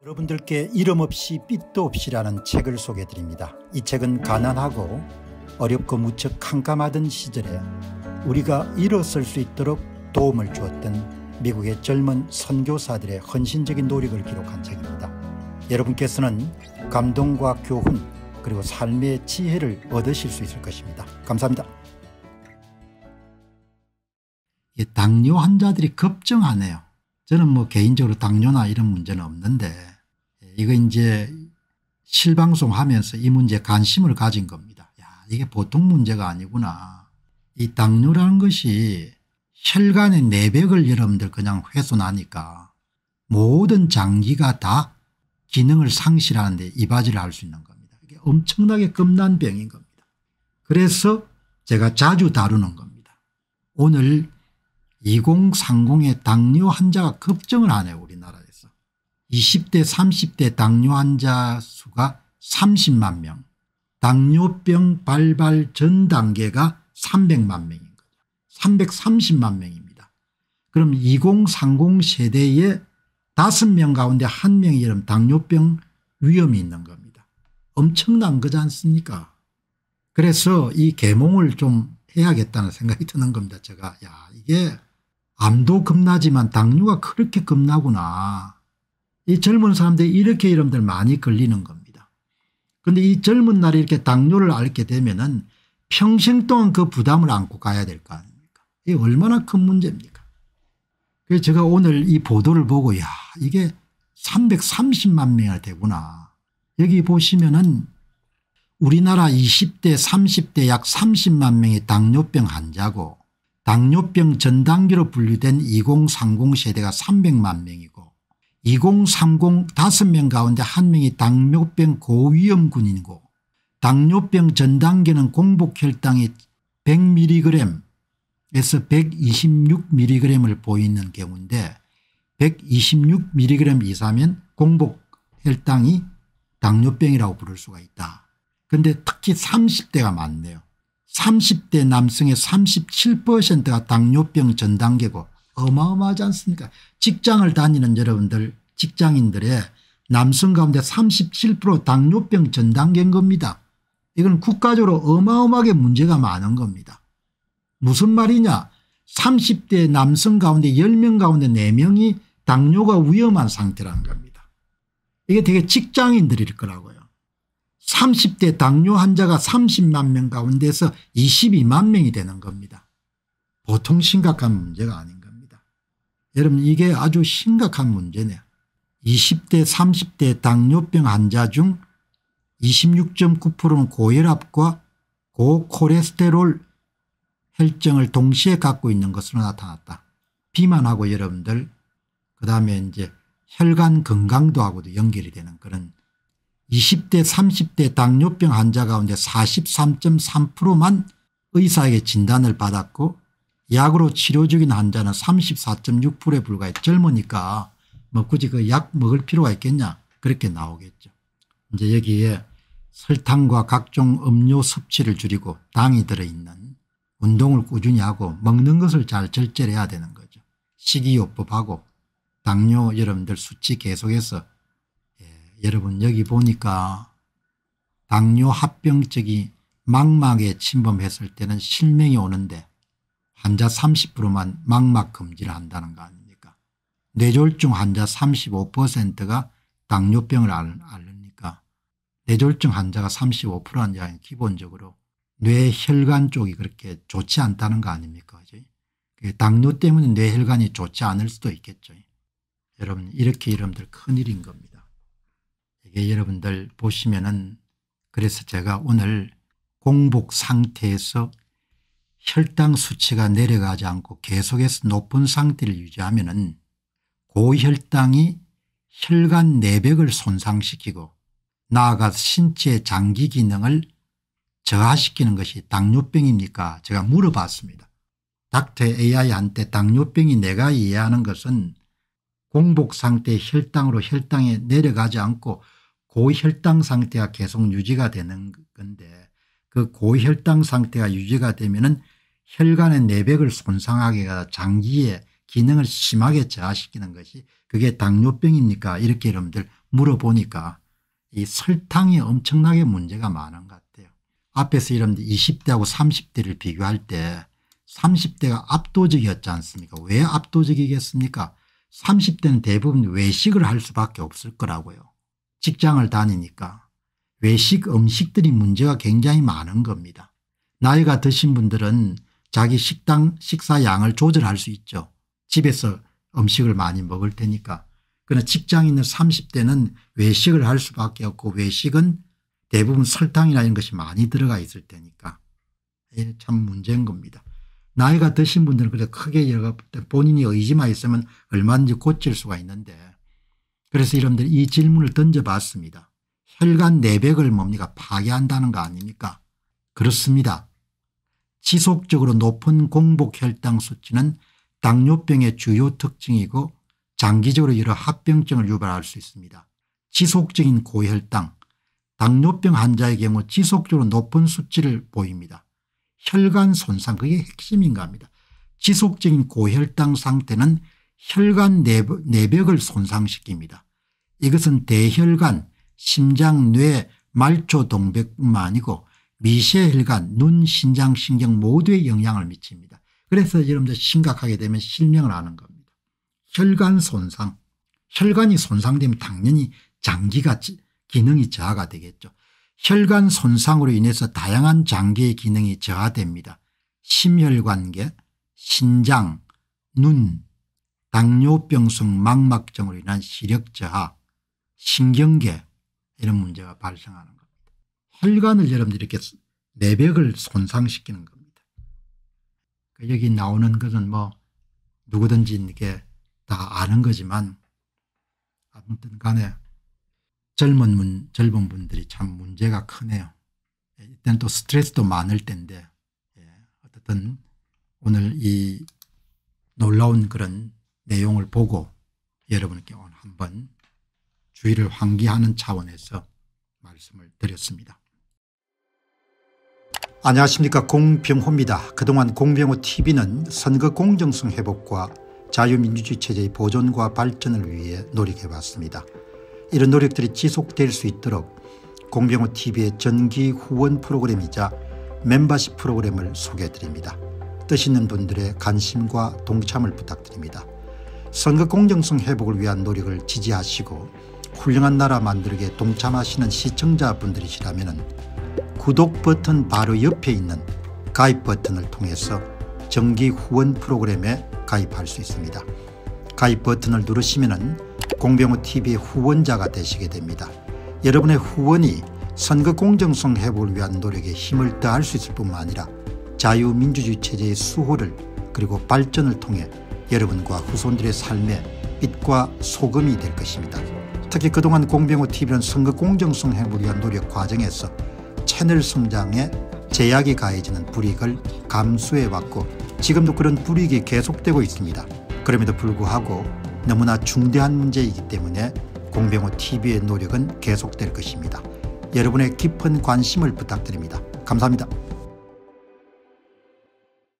여러분들께 이름 없이 빛도 없이라는 책을 소개해 드립니다. 이 책은 가난하고 어렵고 무척 캄캄하던 시절에 우리가 일어설 수 있도록 도움을 주었던 미국의 젊은 선교사들의 헌신적인 노력을 기록한 책입니다. 여러분께서는 감동과 교훈 그리고 삶의 지혜를 얻으실 수 있을 것입니다. 감사합니다. 당뇨 환자들이 급증하네요. 저는 개인적으로 당뇨나 이런 문제는 없는데 이거 이제 실방송 하면서 이 문제에 관심을 가진 겁니다. 야, 이게 보통 문제가 아니구나. 이 당뇨라는 것이 혈관의 내벽을 여러분들 그냥 훼손하니까 모든 장기가 다 기능을 상실하는데 이바지를 할 수 있는 겁니다. 이게 엄청나게 겁난 병인 겁니다. 그래서 제가 자주 다루는 겁니다. 오늘 2030의 당뇨 환자가 급증을 하네요. 우리나라에서. 20대 30대 당뇨 환자 수가 30만 명, 당뇨병 발발 전 단계가 300만 명인 거죠. 330만 명입니다. 그럼 2030 세대에 5명 가운데 1명이 여러분 당뇨병 위험이 있는 겁니다. 엄청난 거지 않습니까? 그래서 이 계몽을 좀 해야겠다는 생각이 드는 겁니다. 제가 이게 암도 겁나지만 당뇨가 그렇게 겁나구나. 이 젊은 사람들이 이렇게 여러분들 많이 걸리는 겁니다. 그런데 이 젊은 날에 이렇게 당뇨를 앓게 되면은 평생 동안 그 부담을 안고 가야 될 거 아닙니까? 이게 얼마나 큰 문제입니까? 그래서 제가 오늘 이 보도를 보고 이게 330만 명이나 되구나. 여기 보시면은 우리나라 20대 30대 약 30만 명이 당뇨병 환자고 당뇨병 전 단계로 분류된 2030 세대가 300만 명이고 2030 5명 가운데 1명이 당뇨병 고위험군인이고 당뇨병 전 단계는 공복혈당이 100mg에서 126mg을 보이는 경우인데 126mg 이상이면 공복혈당이 당뇨병이라고 부를 수가 있다. 그런데 특히 30대가 많네요. 30대 남성의 37%가 당뇨병 전 단계고 어마어마하지 않습니까? 직장을 다니는 여러분들 직장인들의 남성 가운데 37% 당뇨병 전 단계인 겁니다. 이건 국가적으로 어마어마하게 문제가 많은 겁니다. 무슨 말이냐. 30대 남성 가운데 10명 가운데 4명이 당뇨가 위험한 상태라는 겁니다. 이게 되게 직장인들일 거라고요. 30대 당뇨 환자가 30만 명 가운데서 22만 명이 되는 겁니다. 보통 심각한 문제가 아닌 겁니다. 여러분 이게 아주 심각한 문제네요. 20대 30대 당뇨병 환자 중 26.9%는 고혈압과 고콜레스테롤 혈증을 동시에 갖고 있는 것으로 나타났다. 비만하고 여러분들 그다음에 이제 혈관 건강도하고도 연결이 되는 그런 20대 30대 당뇨병 환자 가운데 43.3%만 의사에게 진단을 받았고 약으로 치료 중인 환자는 34.6%에 불과해. 젊으니까 굳이 그 약 먹을 필요가 있겠냐 그렇게 나오겠죠. 이제 여기에 설탕과 각종 음료 섭취를 줄이고 당이 들어있는 운동을 꾸준히 하고 먹는 것을 잘 절제를 해야 되는 거죠. 식이요법하고 당뇨 여러분들 수치 계속해서 여러분 여기 보니까 당뇨 합병증이 망막에 침범했을 때는 실명이 오는데 환자 30%만 망막 금지를 한다는 거 아닙니까? 뇌졸중 환자 35%가 당뇨병을 앓으니까 뇌졸중 환자가 35%라는 이야기는 기본적으로 뇌혈관 쪽이 그렇게 좋지 않다는 거 아닙니까? 당뇨 때문에 뇌혈관이 좋지 않을 수도 있겠죠. 여러분 이렇게 여러분들 큰일인 겁니다. 이게 여러분들 보시면은 그래서 제가 오늘 공복 상태에서 혈당 수치가 내려가지 않고 계속해서 높은 상태를 유지하면은 고혈당이 혈관 내벽을 손상시키고 나아가서 신체의 장기 기능을 저하시키는 것이 당뇨병입니까? 제가 물어봤습니다. 닥터 AI한테 당뇨병이 내가 이해하는 것은 공복 상태의 혈당으로 혈당이 내려가지 않고 고혈당 상태가 계속 유지가 되는 건데 그 고혈당 상태가 유지가 되면은 혈관의 내벽을 손상하게 하다 장기에 기능을 심하게 저하시키는 것이 그게 당뇨병입니까? 이렇게 여러분들 물어보니까 이 설탕이 엄청나게 문제가 많은 것 같아요. 앞에서 여러분들 20대하고 30대를 비교할 때 30대가 압도적이었지 않습니까? 왜 압도적이겠습니까? 30대는 대부분 외식을 할 수밖에 없을 거라고요. 직장을 다니니까 외식 음식들이 문제가 굉장히 많은 겁니다. 나이가 드신 분들은 자기 식사 양을 조절할 수 있죠. 집에서 음식을 많이 먹을 테니까. 그러나 직장에 있는 30대는 외식을 할 수밖에 없고 외식은 대부분 설탕이나 이런 것이 많이 들어가 있을 테니까 참 문제인 겁니다. 나이가 드신 분들은 그래 크게 본인이 의지만 있으면 얼마든지 고칠 수가 있는데 그래서 여러분들 이 질문을 던져봤습니다. 혈관 내벽을 뭡니까 파괴한다는 거 아닙니까? 그렇습니다. 지속적으로 높은 공복 혈당 수치는 당뇨병의 주요 특징이고 장기적으로 여러 합병증을 유발할 수 있습니다. 지속적인 고혈당, 당뇨병 환자의 경우 지속적으로 높은 수치를 보입니다. 혈관 손상 그게 핵심인가 합니다. 지속적인 고혈당 상태는 혈관 내벽을 손상시킵니다. 이것은 대혈관, 심장, 뇌, 말초 동백뿐만 아니고 미세혈관, 눈, 신장, 신경 모두에 영향을 미칩니다. 그래서 여러분들 심각하게 되면 실명을 하는 겁니다. 혈관 손상, 혈관이 손상되면 당연히 장기가 기능이 저하가 되겠죠. 혈관 손상으로 인해서 다양한 장기의 기능이 저하됩니다. 심혈관계, 신장, 눈, 당뇨병성 망막증으로 인한 시력 저하, 신경계 이런 문제가 발생하는 겁니다. 혈관을 여러분들이 이렇게 내벽을 손상시키는 겁니다. 여기 나오는 것은 뭐 누구든지 이렇게 다 아는 거지만 아무튼 간에 젊은 분들이 참 문제가 크네요. 이때는 또 스트레스도 많을 텐데 어쨌든 오늘 이 놀라운 그런 내용을 보고 여러분께 오늘 한번 주의를 환기하는 차원에서 말씀을 드렸습니다. 안녕하십니까, 공병호입니다. 그동안 공병호TV는 선거 공정성 회복과 자유민주주의 체제의 보존과 발전을 위해 노력해왔습니다. 이런 노력들이 지속될 수 있도록 공병호TV의 정기 후원 프로그램이자 멤버십 프로그램을 소개해드립니다. 뜻 있는 분들의 관심과 동참을 부탁드립니다. 선거 공정성 회복을 위한 노력을 지지하시고 훌륭한 나라 만들기에 동참하시는 시청자분들이시라면 구독 버튼 바로 옆에 있는 가입 버튼을 통해서 정기 후원 프로그램에 가입할 수 있습니다. 가입 버튼을 누르시면 공병호TV의 후원자가 되시게 됩니다. 여러분의 후원이 선거 공정성 회복을 위한 노력에 힘을 더할 수 있을 뿐만 아니라 자유민주주의 체제의 수호를 그리고 발전을 통해 여러분과 후손들의 삶에 빛과 소금이 될 것입니다. 특히 그동안 공병호TV는 선거 공정성 회복을 위한 노력 과정에서 채널 성장에 제약이 가해지는 불이익을 감수해왔고 지금도 그런 불이익이 계속되고 있습니다. 그럼에도 불구하고 너무나 중대한 문제이기 때문에 공병호TV의 노력은 계속될 것입니다. 여러분의 깊은 관심을 부탁드립니다. 감사합니다.